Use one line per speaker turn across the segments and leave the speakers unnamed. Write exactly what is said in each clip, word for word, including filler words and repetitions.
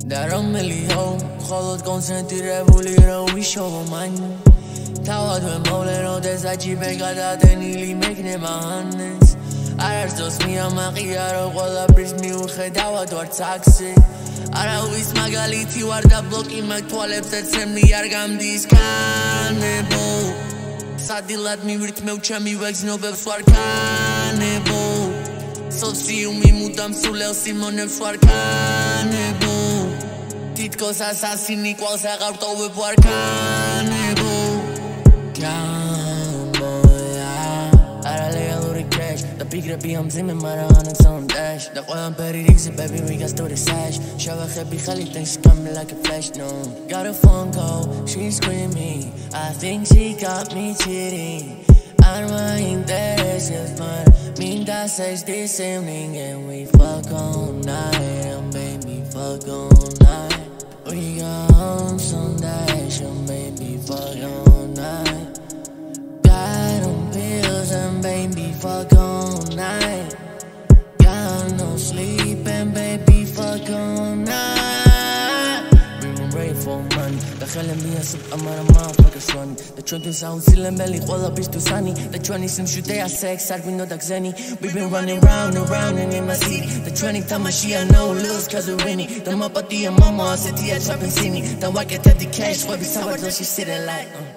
دراملی ها خالد კონცენტრირებული რა ვიშოვო მან თავად ვემოვლენოდე ზაჯი ბეგადადე ნილი მეკნება ანეს არ არის ძოს მიამაყია რომ ყველაფრის მიუხედავად ვარ ცაქსი არავის მაგალითი ვარ და ბლოკი მაგ თვალებზე ცემნი არ გამდის კანებო სადილად მივირთმევ ჩემი ვეგზნობებს ვარ კანებო სოციუმი მუდამ სულელს იმონებს ვარ კანებო თითქოს ასასინი კვალს აღარ ვტოვებ ვარ კანებო კანბოია არალეგალური კეშ და ფიგრები ამძიმე მარა ანაცალამ დაშ და ყველაფერი რიგზე baby we got to the sash შავახები ხელით and she coming like a flash no got a phone call she's screaming I think she got me cheating არ მაინტერესებს მაგრამ მინდა sex this evening and we fuck all night and baby fuck all night we got on Sunday so baby fuck all night got on pills and baby fuck all night got no sleep and baby fuck all night we were ready for money the hell me as I'm a motherfucker's running the truth is out silent belly ყველა ბისთვის ანი the twenty სიმშვიდეა sex არ ვინო და გზენი we've been running round and round and in my city the twenty თამაშია no lose cause we're winning the mapatía mama ასეთია trapping city და ვაკეთებ the cash where we saw she sitting like uh.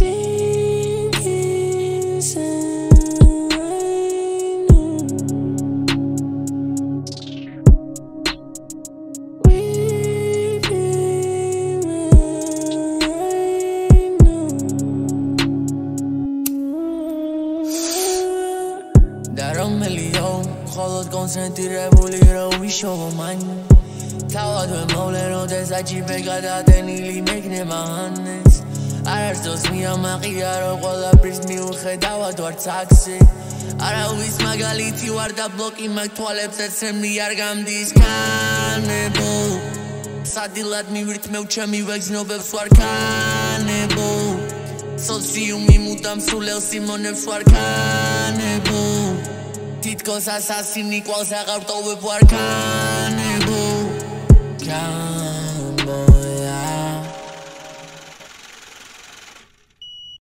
دراملی ها خالد კონცენტრირებული რა ვიშოვო მან თავად ვემოვლენოდე ზაჯი ბეგადადე ნილი მეკნება ანეს არ არის ძოს მიამაყია რომ ყველაფრის მიუხედავად ვარ ცაქსი არავის მაგალითი ვარ და ბლოკი მაგ თვალებზე ცემნი არ გამდის კანებო სადილად მივირთმევ ჩემი ვეგზნობებს ვარ კანებო სოციუმი მუდამ სულელს იმონებს ვარ კანებო თითქოს ასასინი კვალს აღარ ვტოვებ ვარ კანებო